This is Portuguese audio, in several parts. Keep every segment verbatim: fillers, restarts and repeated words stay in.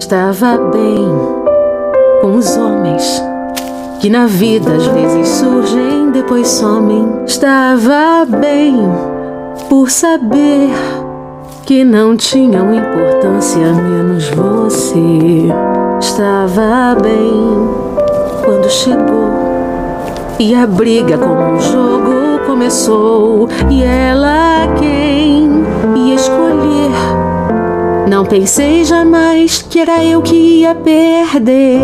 estava bem com os homens que na vida às vezes surgem, depois somem. Estava bem por saber que não tinham importância menos você. Estava bem quando chegou e a briga como um jogo começou, e ela quem ia escolher. Não pensei jamais que era eu que ia perder.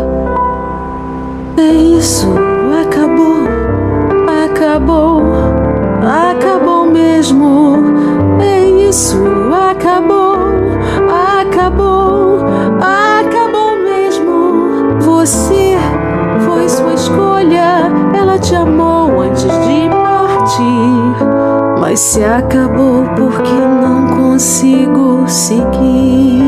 É isso, acabou, acabou, acabou mesmo. É isso, acabou, acabou, acabou mesmo. Você foi sua escolha, ela te amou antes de partir. Mas se acabou porque não consigo seguir.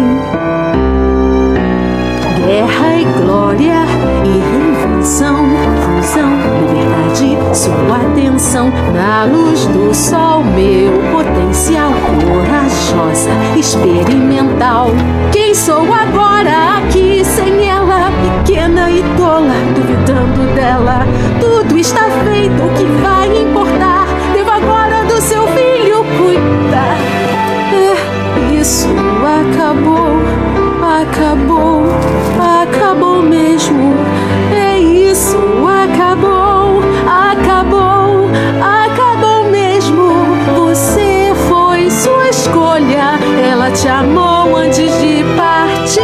Guerra e glória e reinvenção, fusão, liberdade, sua atenção. Na luz do sol, meu potencial, corajosa, experimental. Quem sou agora aqui sem ela, pequena e tola, duvidando dela? Tudo está feito, o que vai importar? Devo agora do seu filho cuidar. É isso, acabou, acabou, acabou mesmo. É isso, acabou, acabou, acabou mesmo. Você foi sua escolha, ela te amou antes de partir.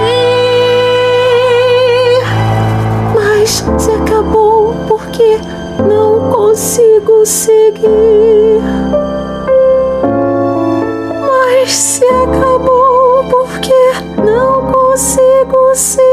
Mas se acabou porque não consigo seguir. Mas se acabou porque não consigo seguir.